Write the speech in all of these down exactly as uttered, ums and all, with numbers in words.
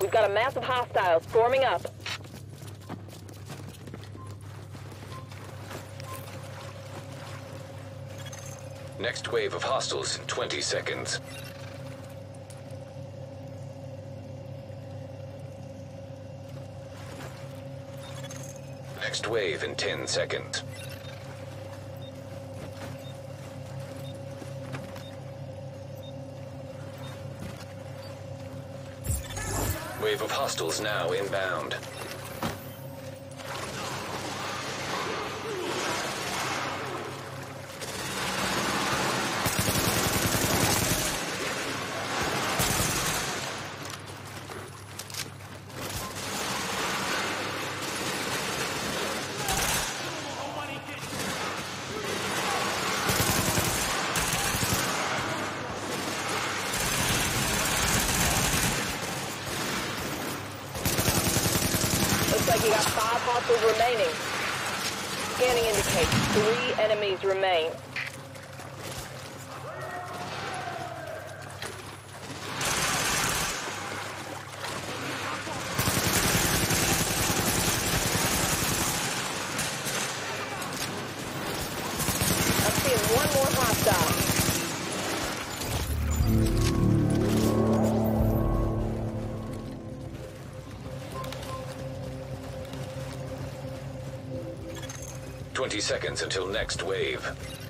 We've got a mass of hostiles forming up. Next wave of hostiles in twenty seconds. Next wave in ten seconds. Wave of hostiles now inbound. You got five hostiles remaining. Scanning indicates three enemies remain. I'm seeing one more hostile. twenty seconds until next wave.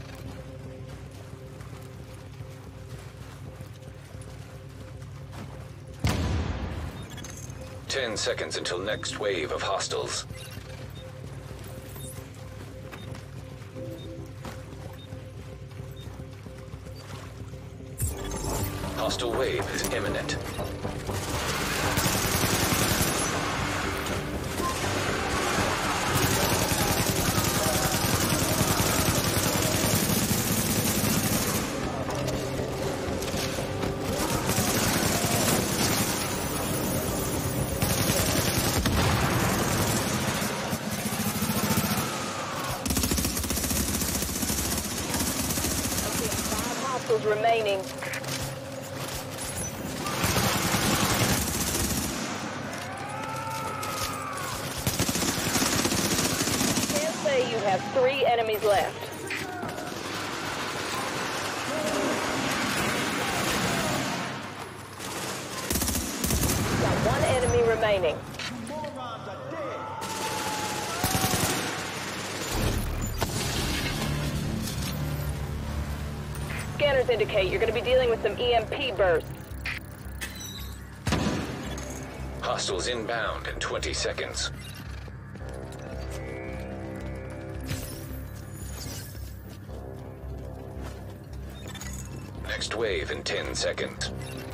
ten seconds until next wave of hostiles. Hostile wave is imminent. Remaining. Can't say you have three enemies left. Got one enemy remaining. Scanners indicate you're going to be dealing with some E M P bursts. Hostiles inbound in twenty seconds. Next wave in ten seconds.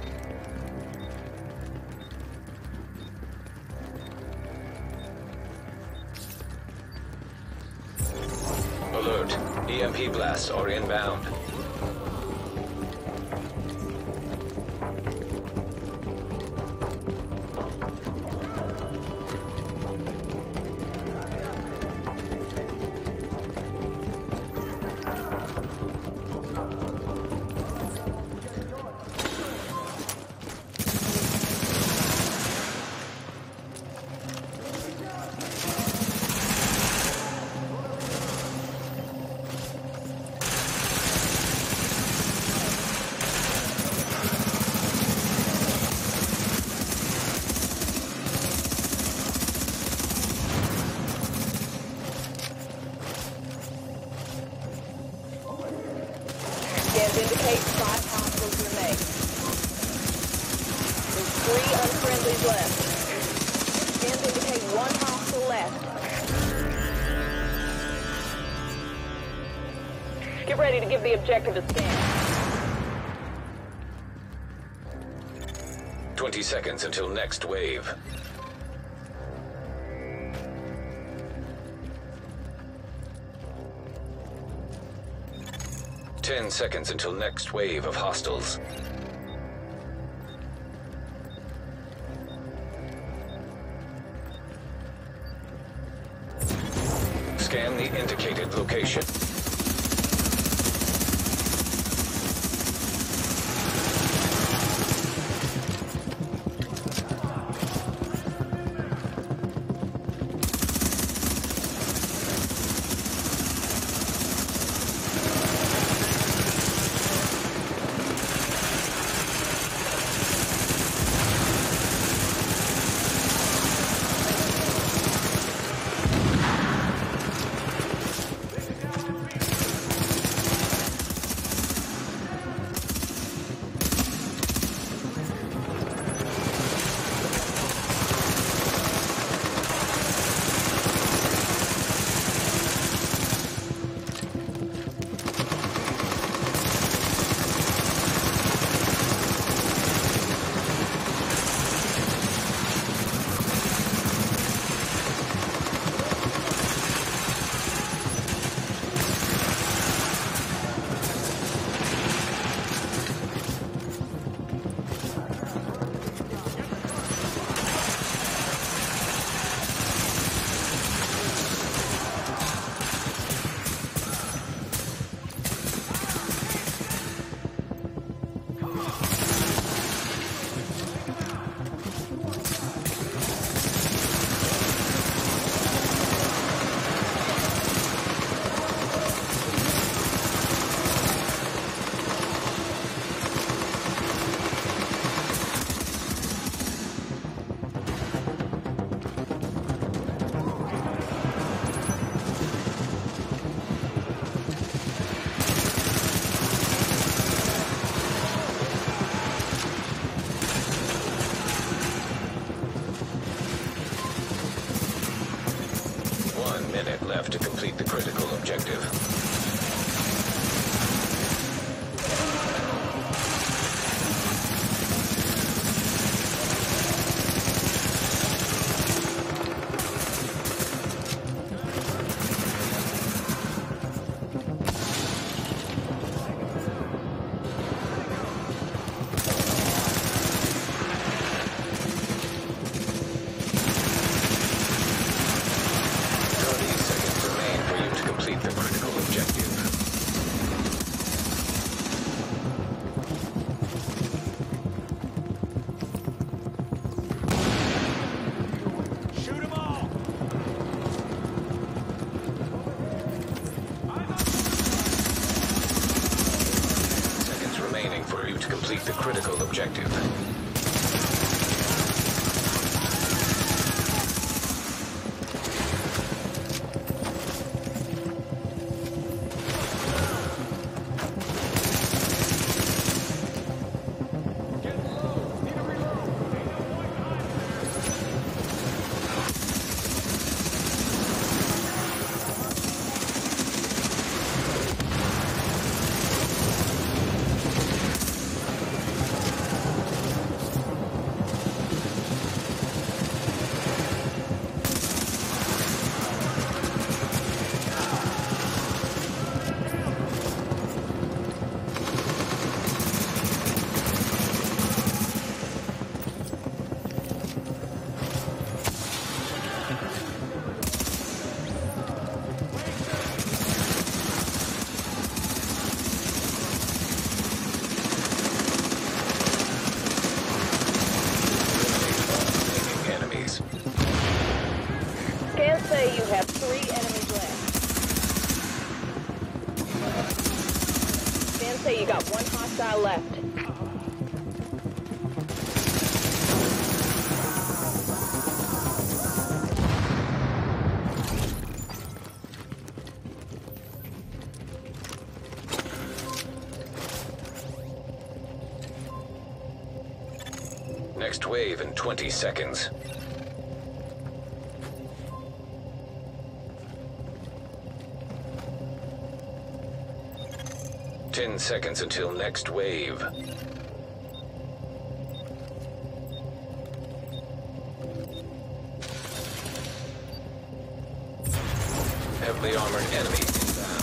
Alert! E M P blasts are inbound. Indicate five hostiles remain. There's three unfriendlies left. Scans indicate one hostile left. Get ready to give the objective a scan. twenty seconds until next wave. ten seconds until next wave of hostiles. Scan the indicated location. minute left to complete the critical objective. Complete the critical objective. Say you have three enemies left. Then say you got one hostile left. Next wave in twenty seconds. Ten seconds until next wave. Heavily armored enemy inbound.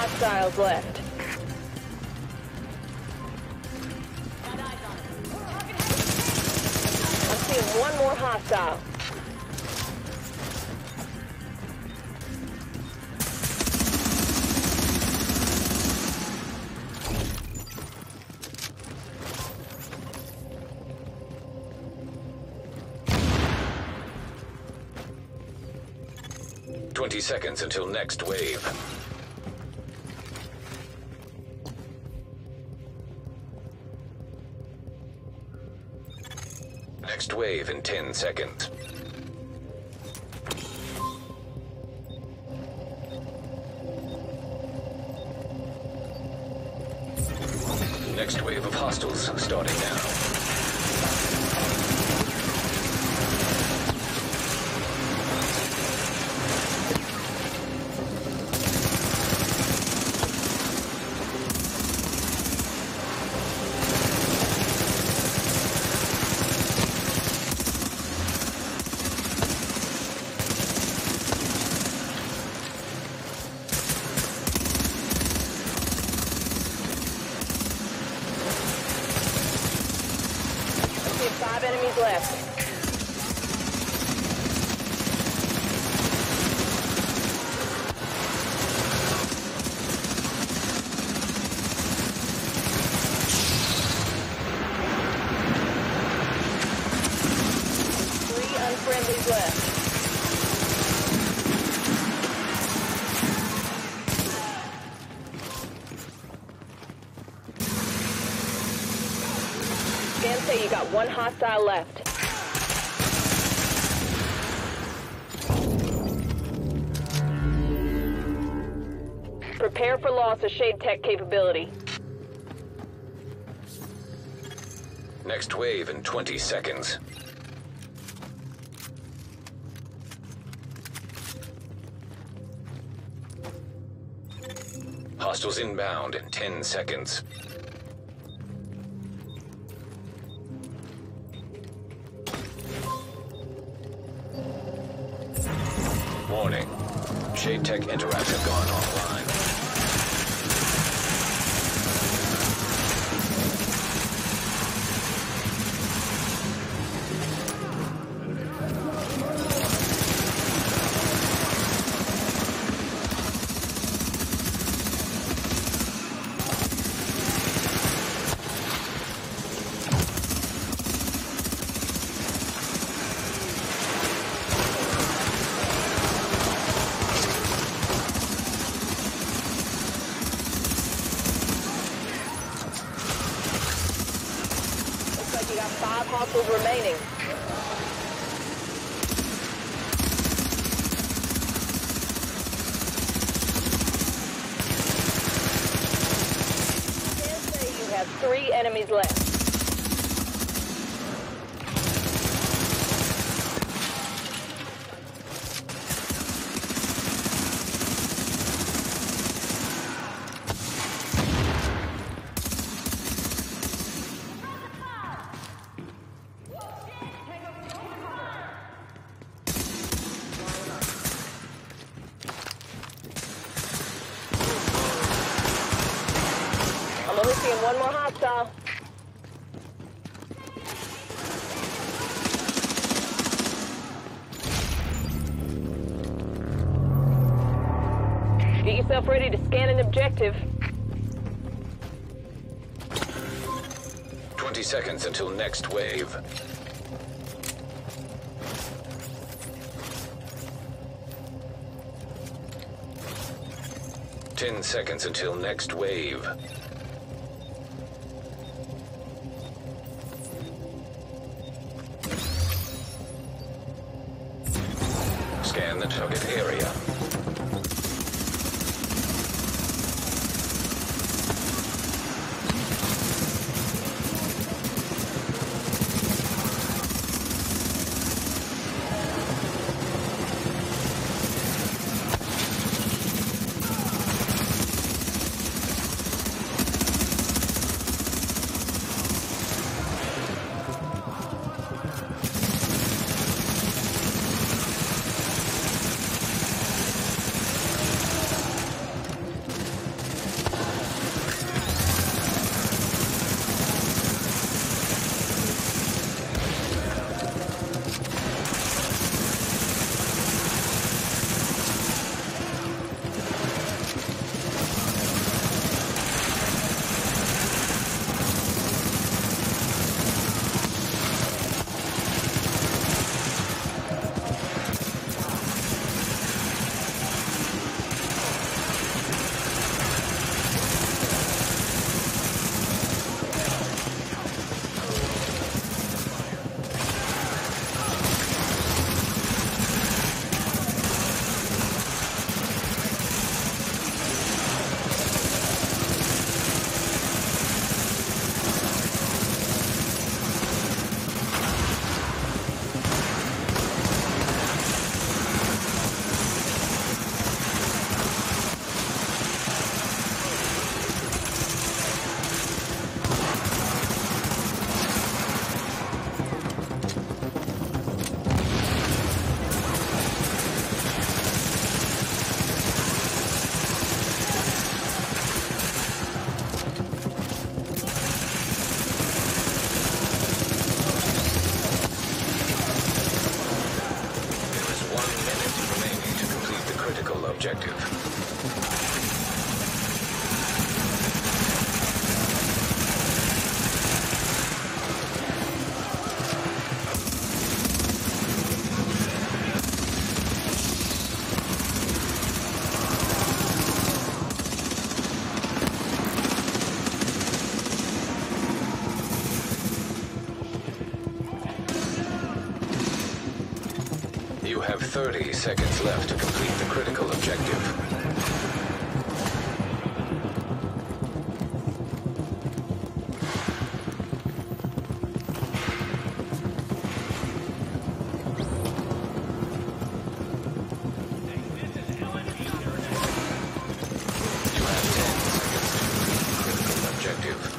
hostiles left. I'm seeing one more hostile. Twenty seconds until next wave. Next wave in ten seconds. Next wave of hostiles starting now. Five enemies left. Three unfriendlies left. Scans say you got one hostile left. Prepare for loss of Shade Tech capability. Next wave in twenty seconds. Hostiles inbound in ten seconds. Warning. Shade Tech Interactive gone offline. You got five hostiles remaining. Scans say you have three enemies left. I'm only seeing one more hostile. Get yourself ready to scan an objective. twenty seconds until next wave. ten seconds until next wave. Scan the target area. objective. You have thirty seconds left to complete the critical objective. You have ten seconds to complete the critical objective.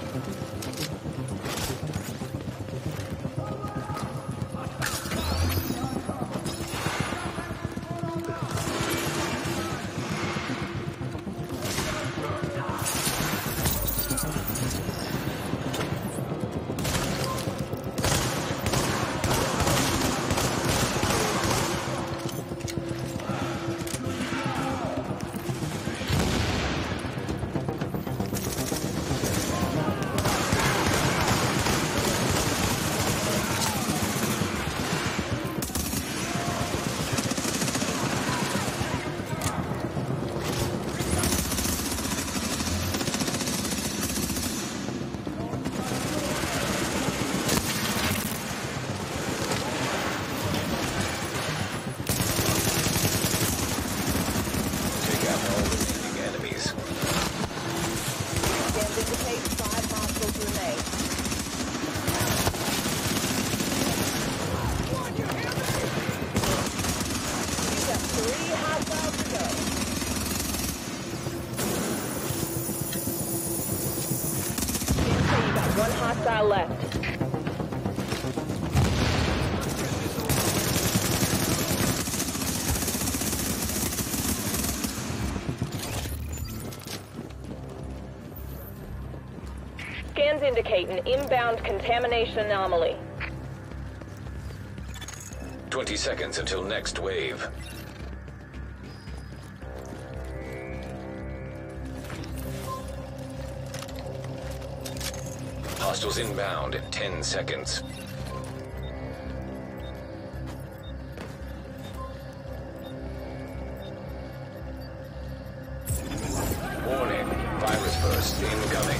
One hostile left. Scans indicate an inbound contamination anomaly. twenty seconds until next wave. Hostiles inbound in ten seconds. Warning, virus burst incoming.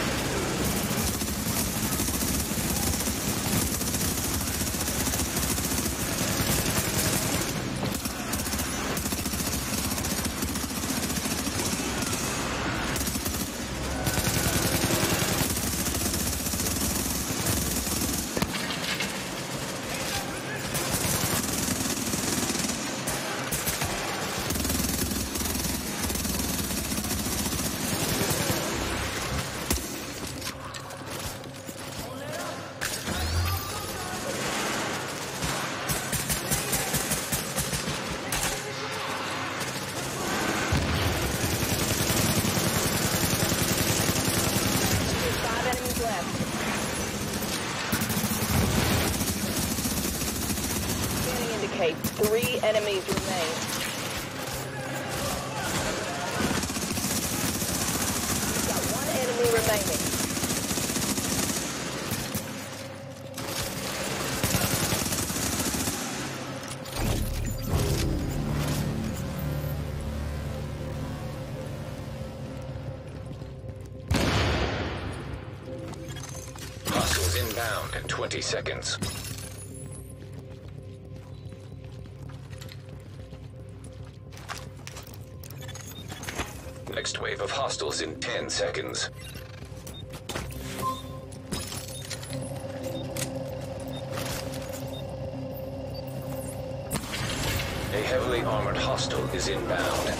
Three enemies remain. We've got one enemy remaining. Hostiles inbound in twenty seconds. Next wave of hostiles in ten seconds. A heavily armored hostile is inbound.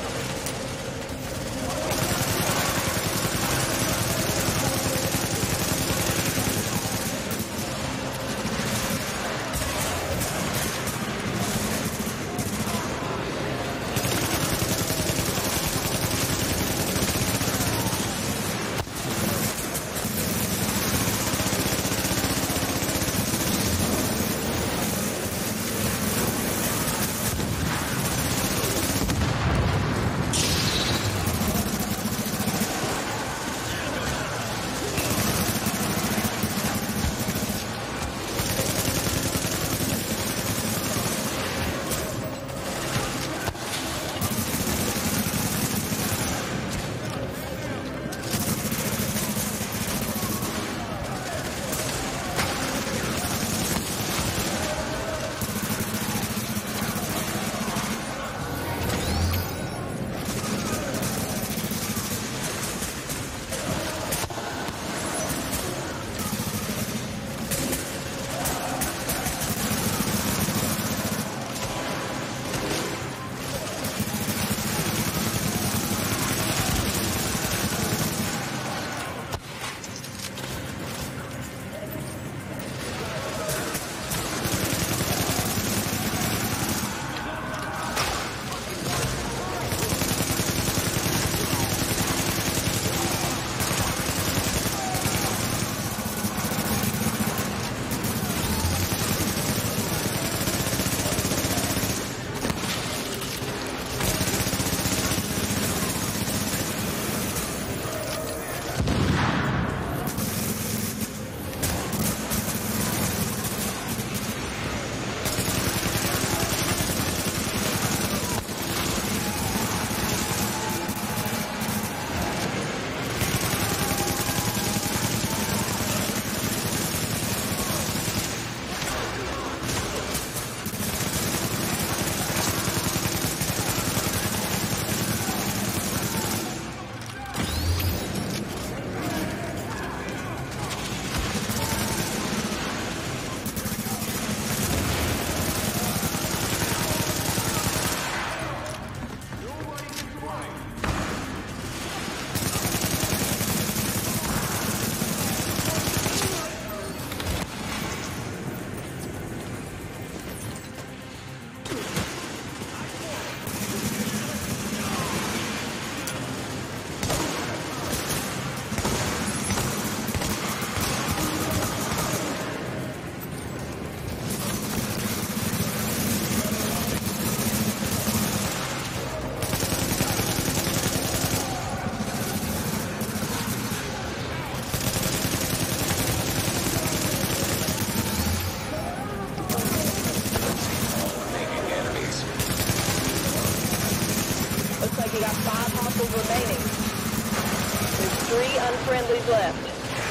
One friendly's left.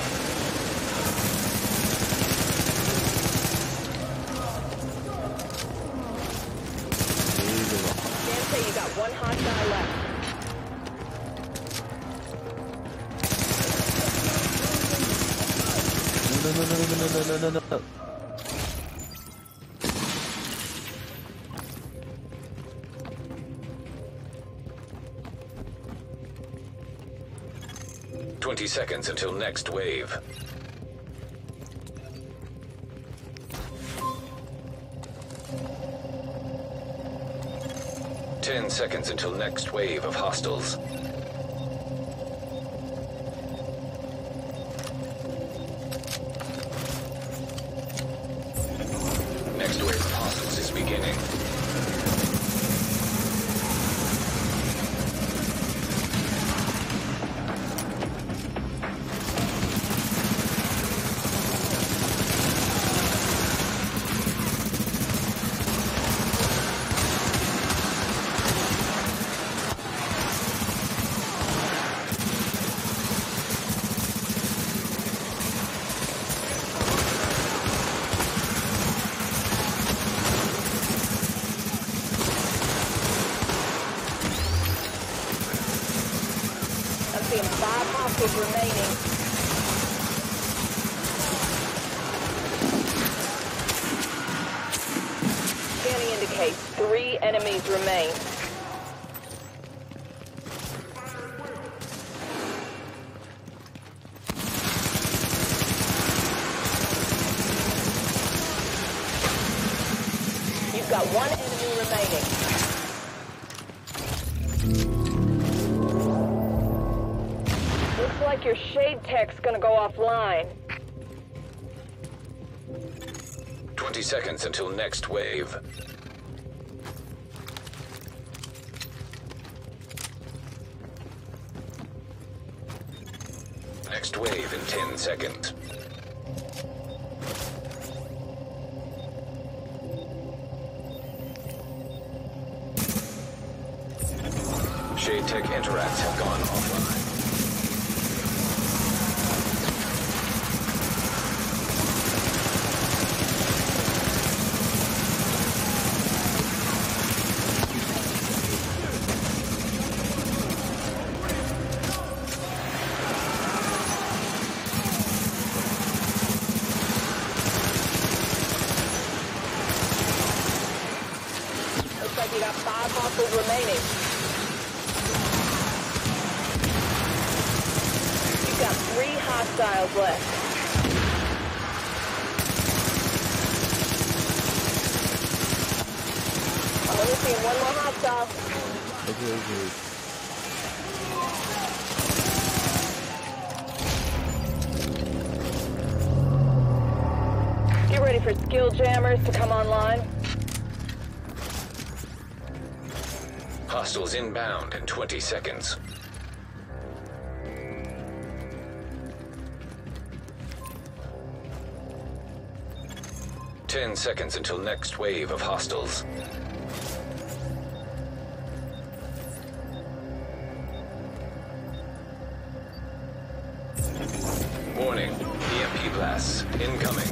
Dante, you got one hostile left. No, no, no, no, no, no, no, no, no. Twenty seconds until next wave. Ten seconds until next wave of hostiles. Next wave of hostiles is beginning. I'm seeing five hostiles remaining. Scanning indicates three enemies remain. You've got one enemy remaining. Looks like your shade tech's gonna go offline. Twenty seconds until next wave. Next wave in ten seconds. Shade Tech interacts have gone offline. Looks like you got five hostiles remaining. You've got three hostiles left. I'm only seeing one more hostile. Okay, okay. Get ready for skill jammers to come online. Hostiles inbound in twenty seconds. Ten seconds until next wave of hostiles. Warning, E M P blasts incoming.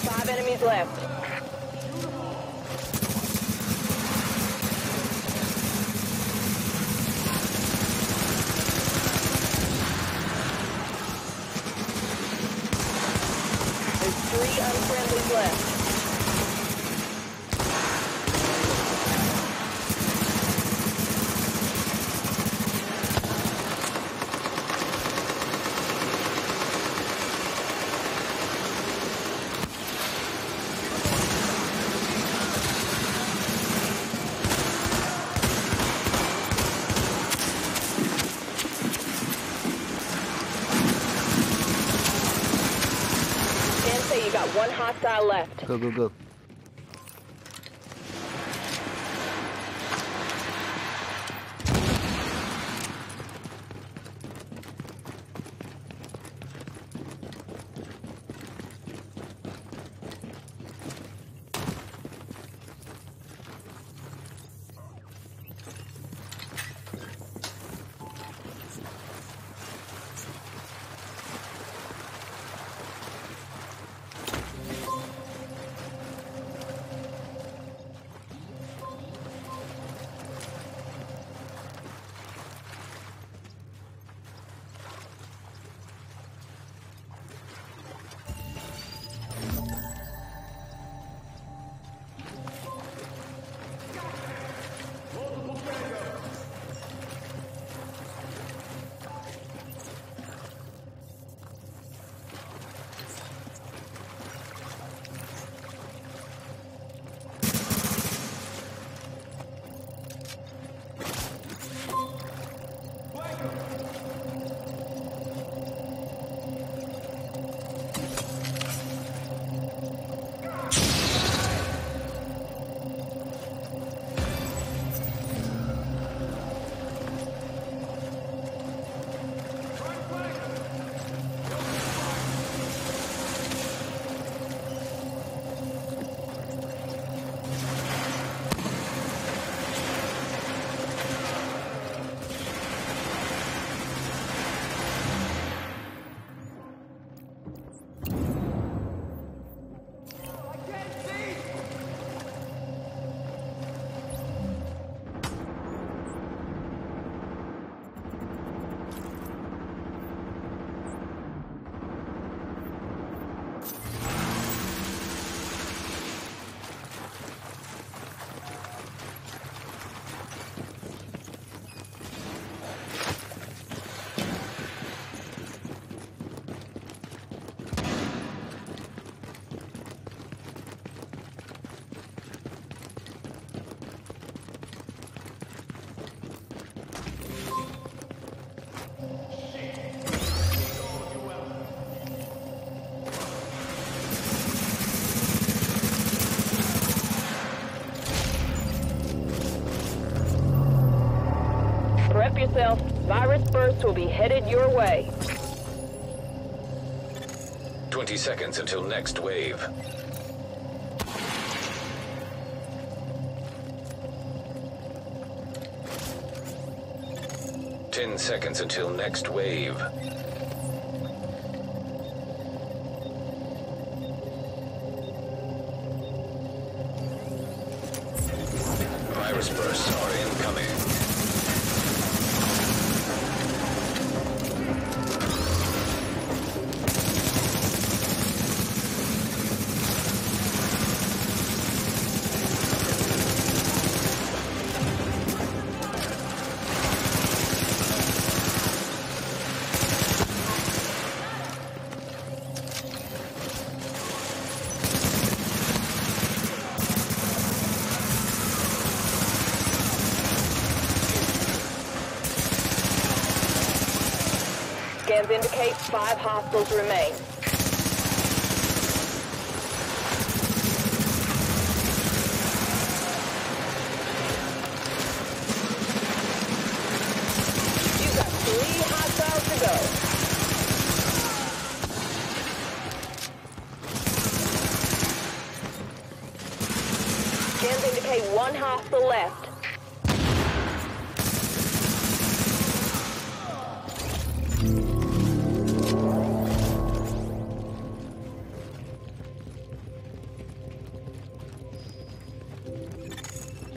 Five enemies left. There's three unfriendlies left. You got one hostile left. Go, go, go. Prep yourself. Virus burst will be headed your way. Twenty seconds until next wave. Ten seconds until next wave. Virus bursts are incoming. Scans indicate five hostiles remain. You've got three hostiles to go. Scans indicate one hostile left.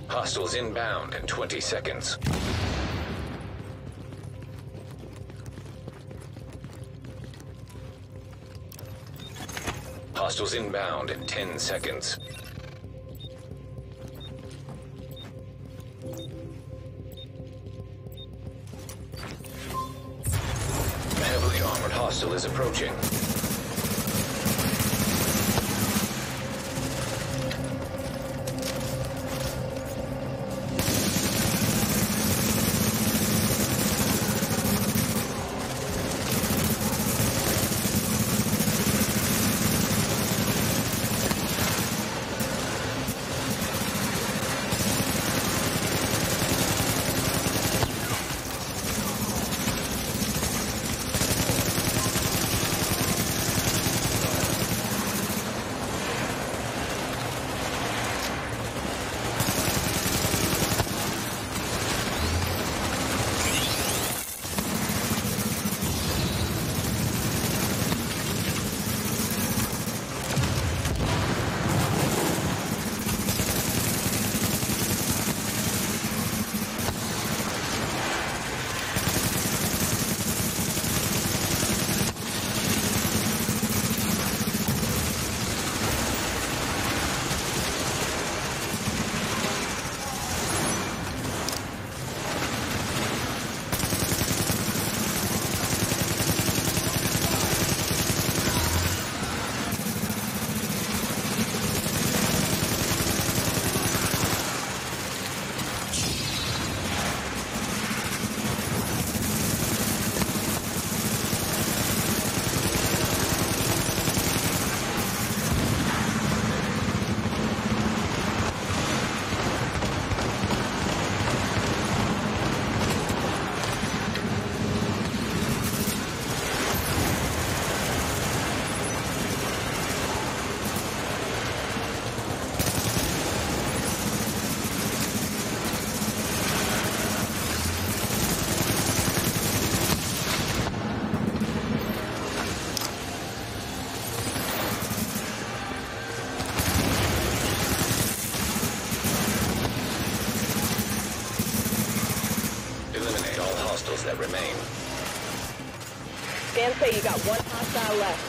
Hostiles inbound in twenty seconds. Hostiles inbound in ten seconds. A heavily armored hostile is approaching. That remain. Scans say you got one hostile left.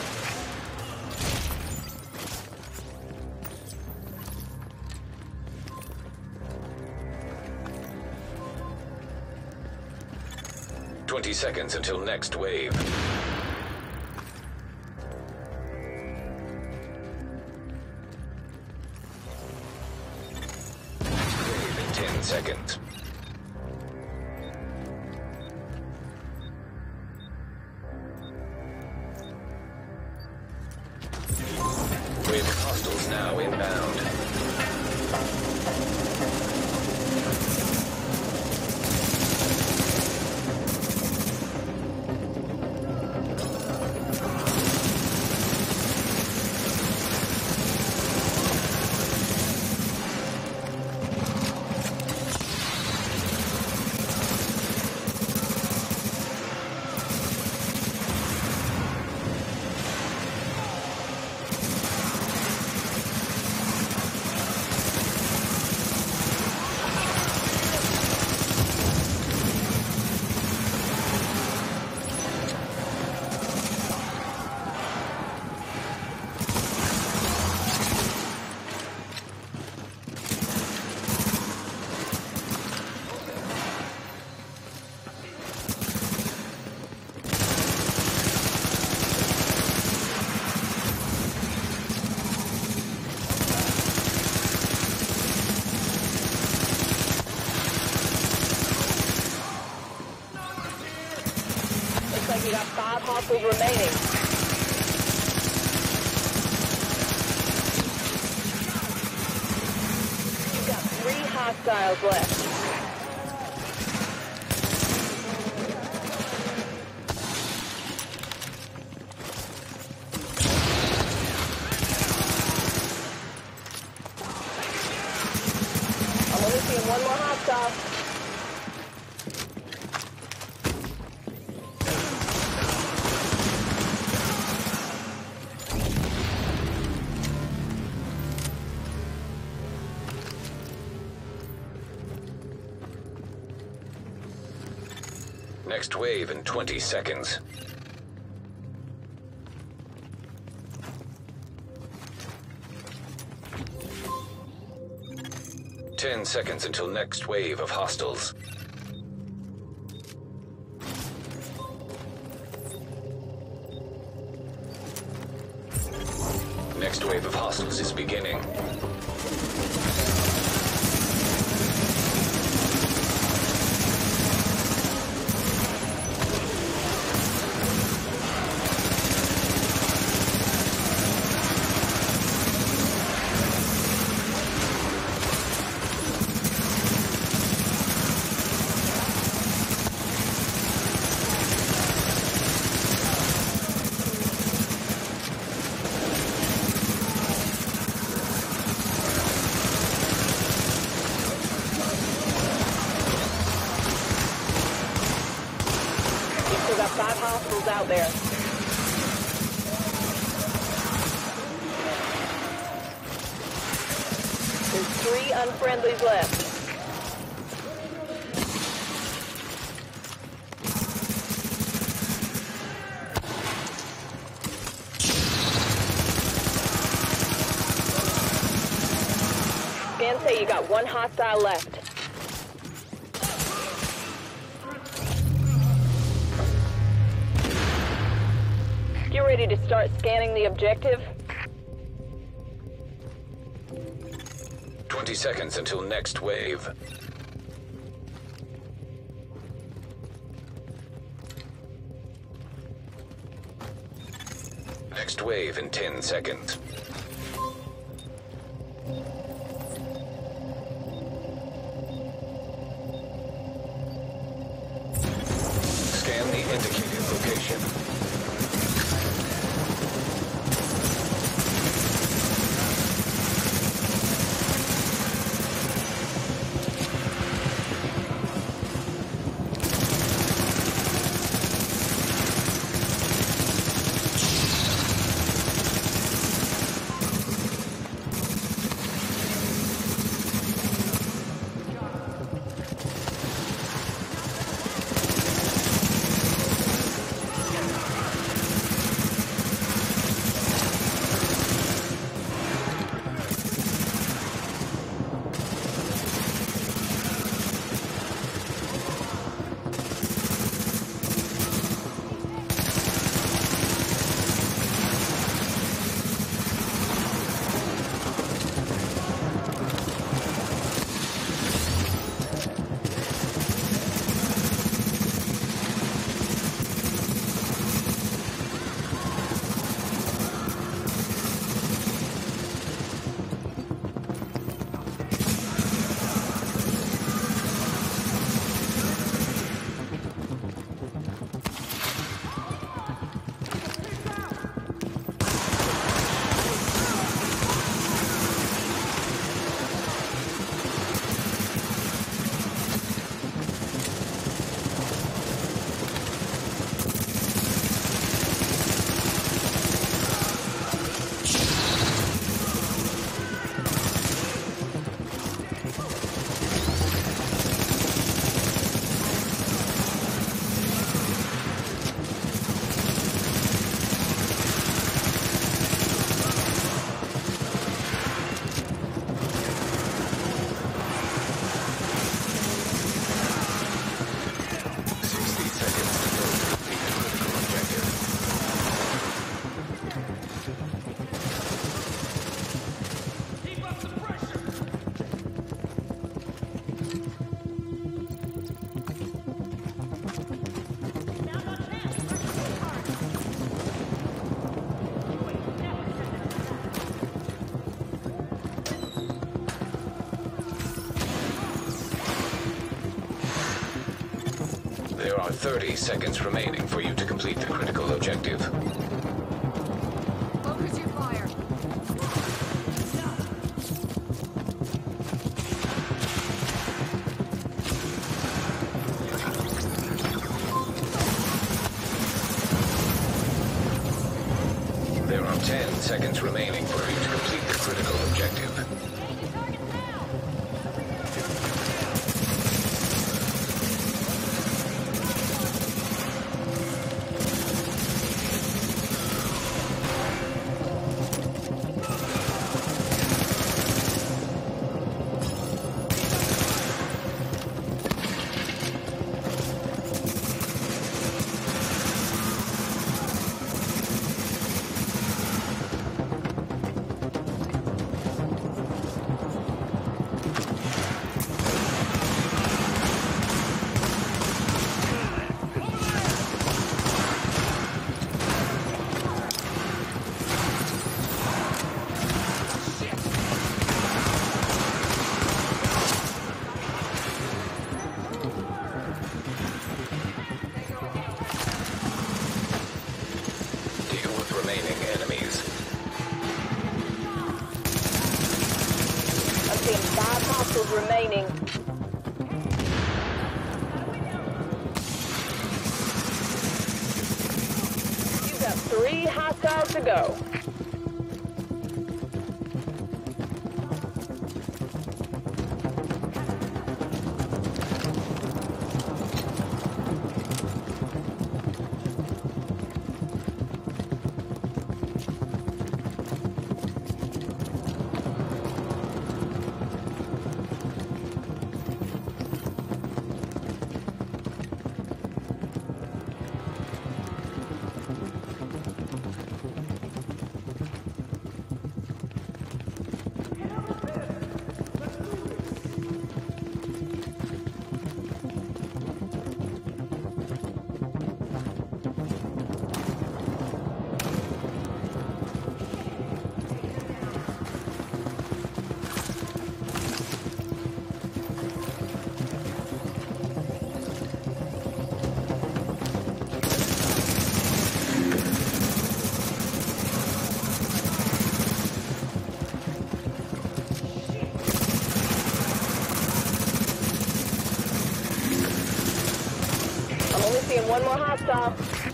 Twenty seconds until next wave. Wave in ten seconds. Wave of hostiles now inbound. You got five hostiles remaining. You got three hostiles left. I'm only seeing one more hostile. Next wave in twenty seconds. Ten seconds until next wave of hostiles. Next wave of hostiles is beginning. Five hostiles out there. There's three unfriendlies left. Scans say you got one hostile left. You ready to start scanning the objective? Twenty seconds until next wave. Next wave in ten seconds. Scan the indicated location. There are thirty seconds remaining for you to complete the critical objective. Focus your fire. There are ten seconds remaining for you to complete the critical objective. seeing five hostiles remaining. You've got three hostiles to go. Seeing one more hostile.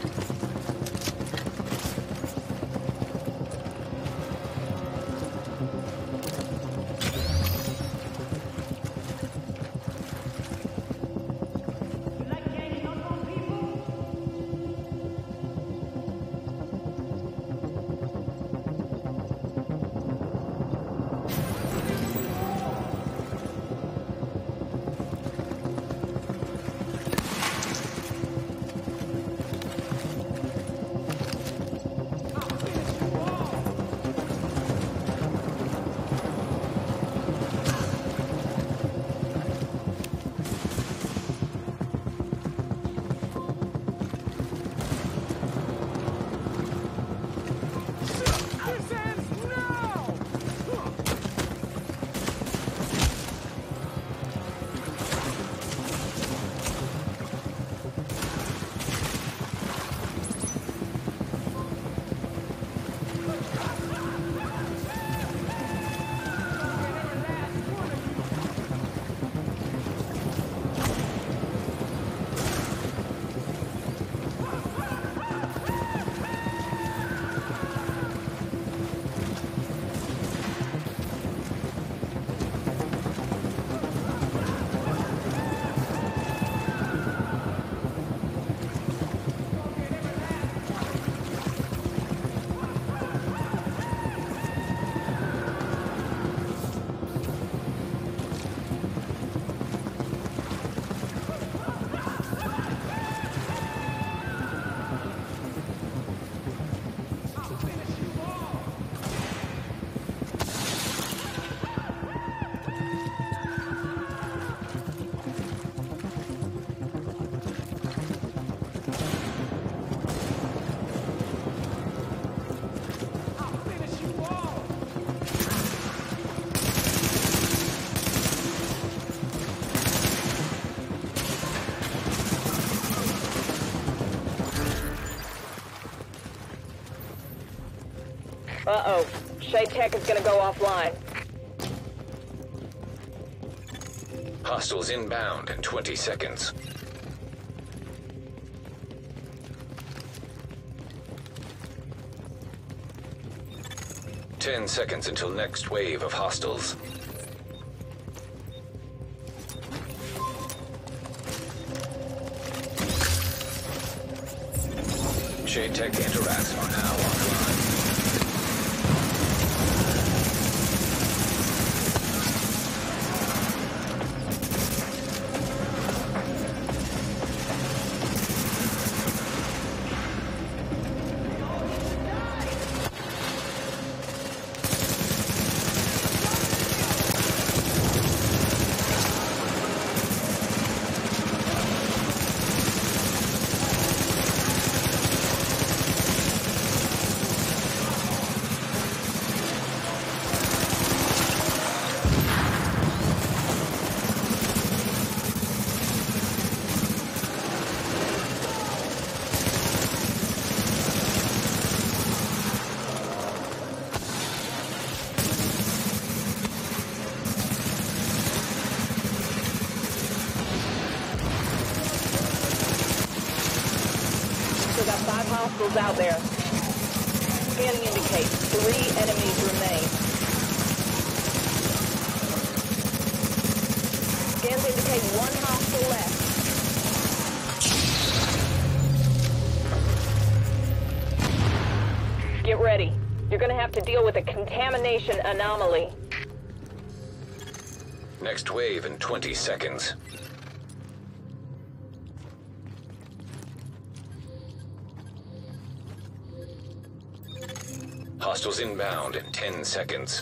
Uh-oh. Shay Tech is gonna go offline. Hostiles inbound in twenty seconds. Ten seconds until next wave of hostiles. Shay Tech interacts are now offline. hostiles out there. Scanning indicates three enemies remain. Scans indicate one hostile left. Get ready. You're gonna have to deal with a contamination anomaly. Next wave in twenty seconds. Hostiles inbound in ten seconds.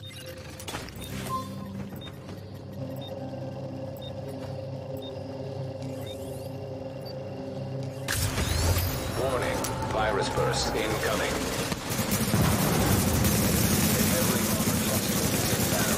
Warning, virus burst incoming. Every moment hostile is inbound.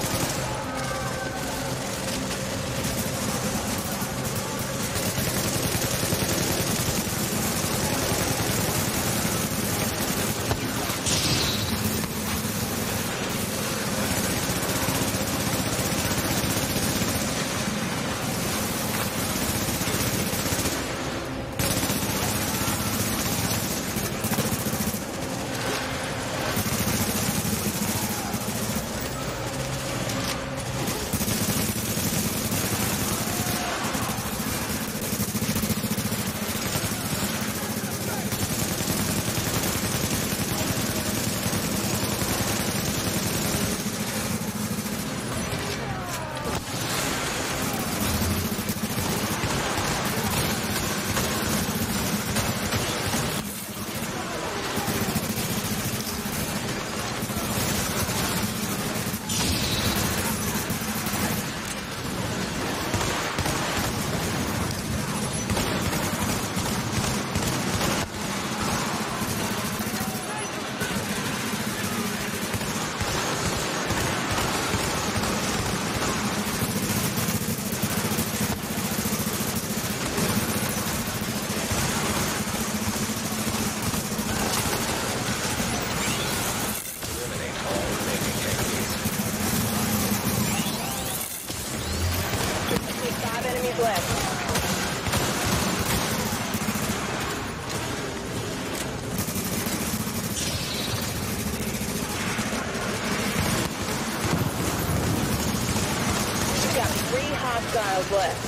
Hostiles left.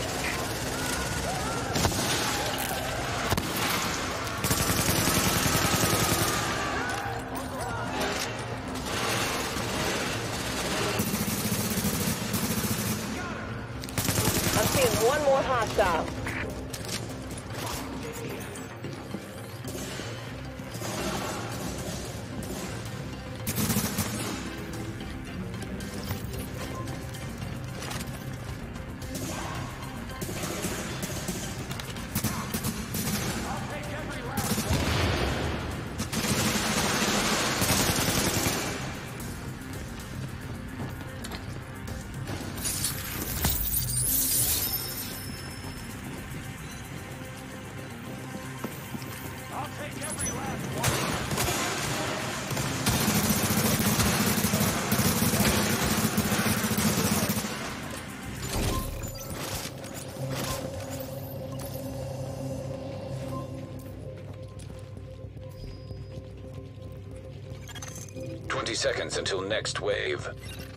I'm seeing one more hostile. twenty seconds until next wave.